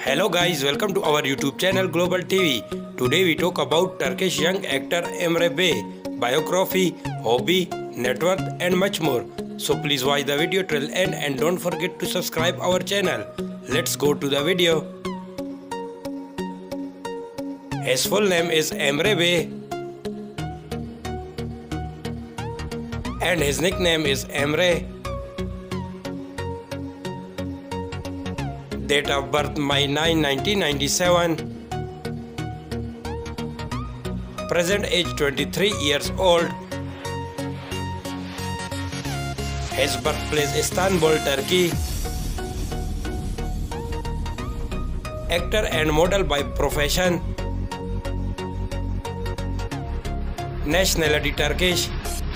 Hello guys, welcome to our YouTube channel Global TV. Today we talk about Turkish young actor Emre Bey, biography, hobby, net worth and much more. So please watch the video till end and don't forget to subscribe our channel. Let's go to the video. His full name is Emre Bey and his nickname is Emre. Date of birth May 9, 1997. Present age 23 years old. His birthplace Istanbul, Turkey. Actor and model by profession. Nationality Turkish.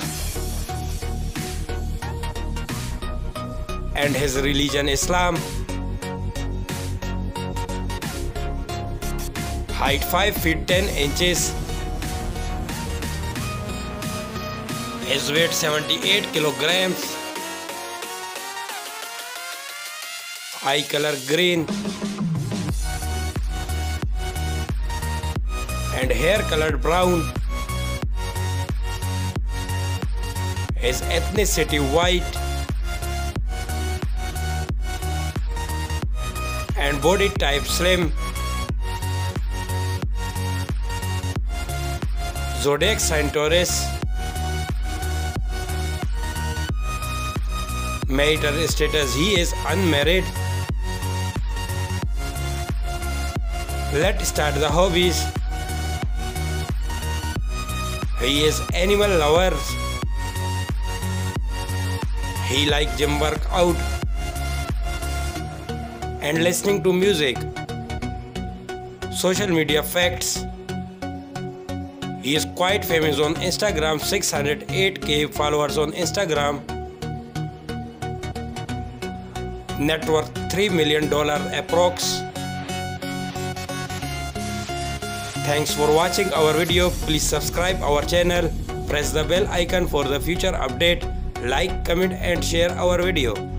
And his religion Islam. Height 5 feet 10 inches. His weight 78 kilograms. Eye color green. And hair colored brown. His ethnicity white. And body type slim. Zodiac sign Taurus. Marital status, he is unmarried. Let's start the hobbies. He is animal lover. He likes gym workout and listening to music. Social media facts. He is quite famous on Instagram, 608k followers on Instagram. Net worth $3 million approx. Thanks for watching our video. Please subscribe our channel. Press the bell icon for the future update. Like, comment and share our video.